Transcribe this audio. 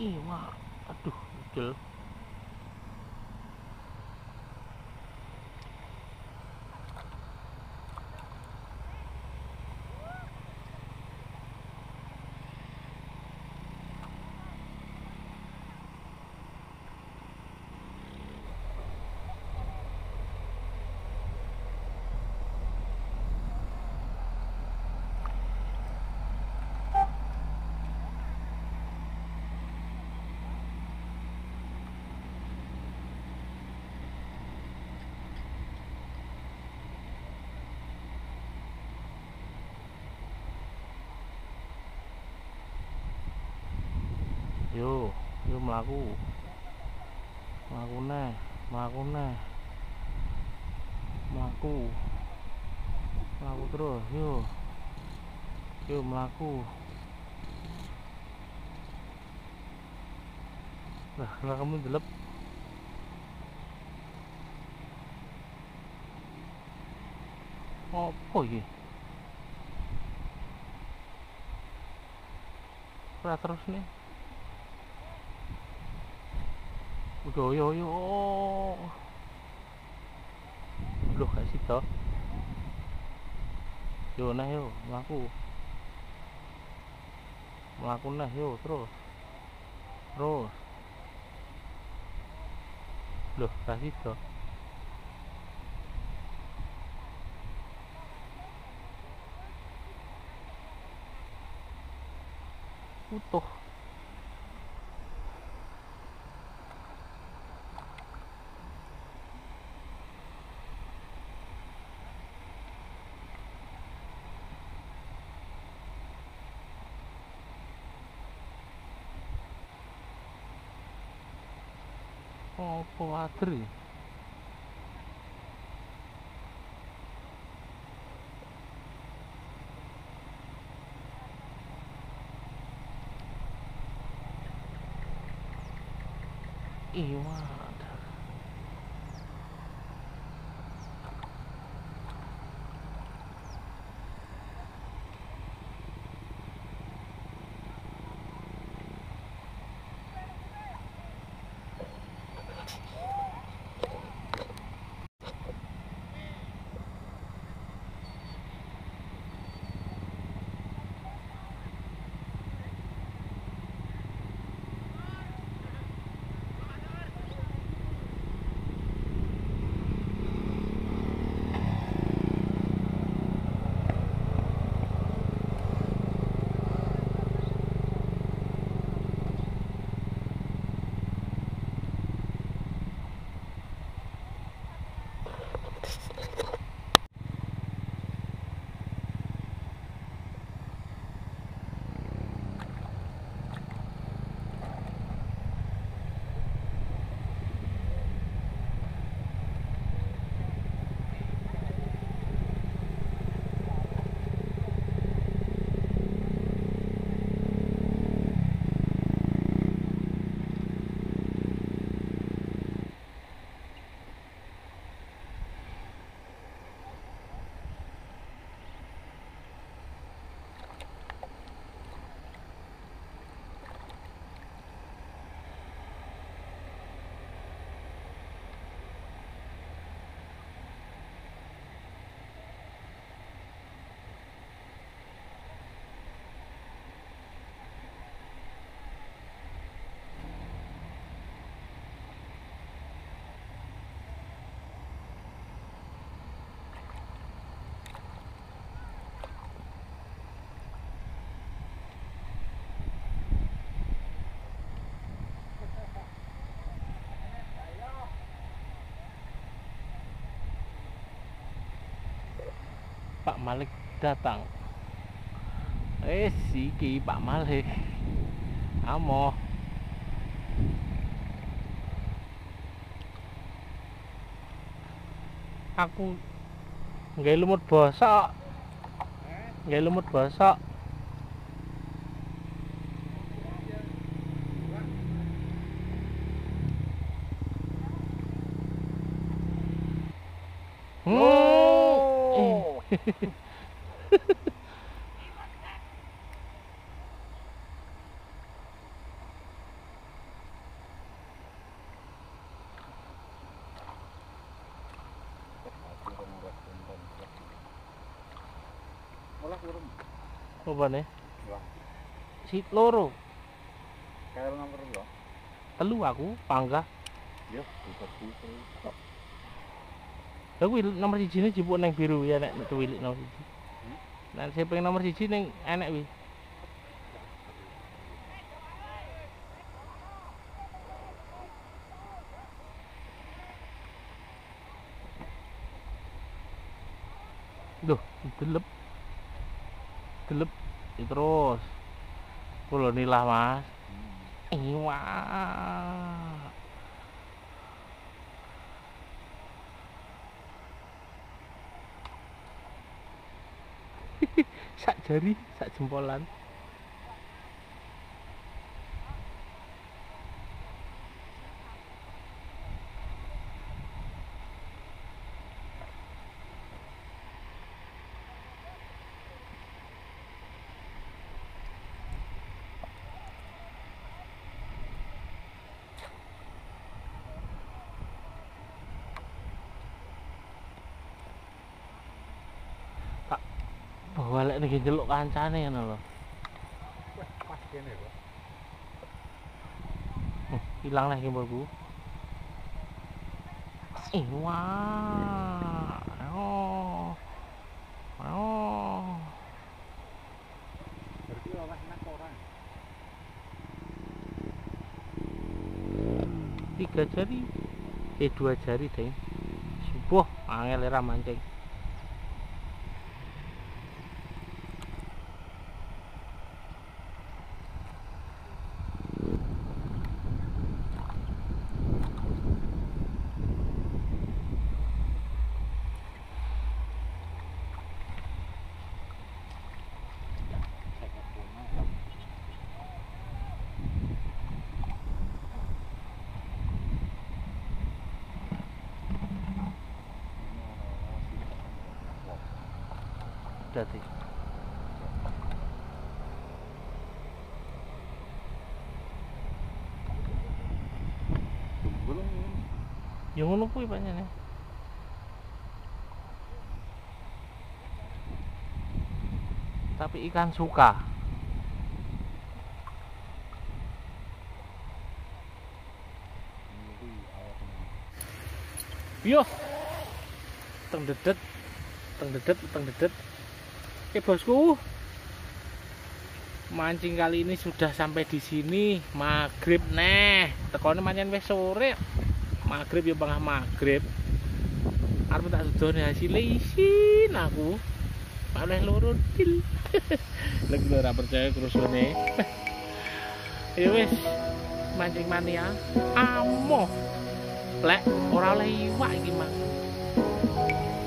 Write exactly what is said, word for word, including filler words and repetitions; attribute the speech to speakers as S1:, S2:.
S1: Ih, wah, aduh, kecil. Yo, yo melaku, melaku neh, melaku neh, melaku, melaku terus, yo, yo melaku. Lah, lah kamu delep. Apa iki? Ora terus nih. Udah, yo, yo. Loh, gak sida. Yo neh yo, melaku. Melaku neh yo, terus. Terus. Loh, gak sida. Utuh. Apa wader iki? Iwak. Pak Malik datang. Eh, siki Pak Malik. Amo. Aku nggak lumut bosok. Nggak lumut bosok. Hmm.
S2: Oh. Salah kurang.
S1: Apa nih?
S2: Wah,
S1: Si loro.
S2: kayak nomor dua.
S1: Telu aku, pangga.
S2: Ya, buka-buka.
S1: Aku nomor siji ini jipuk neng biru ya nek tuwilik nomor siji. Nah, saya pengen nomor siji neng enek wi. Duh, delep. Delep terus. Kulo nilah, Mas. Iwa. Sak jari, sak jempolan. Bawa lek niki njeluk kancane ngono lho.
S2: Wah, pas kene kok.
S1: Uh, Hilang lah gimbalku. Ih, wah. Oh. Oh.
S2: Berarti ora enak orang.
S1: Tiga jari. Eh, dua jari, Deng. Subuh, angel era mancing. Dadi.
S2: Belum.
S1: Yang ngono kuwi pancene. Tapi ikan suka. Yo. Teng dedet. Teng dedet, teng dedet. Oke bosku, mancing kali ini sudah sampai di sini. Maghrib neh, tekone mancing wis sore. Maghrib ya bangah maghrib. Arep tak sudone hasil isin aku. Oleh loro til. Lek ora percaya krusune. Ya wis, mancing mania. Amoh. Lek ora oleh iwak iki, Mang.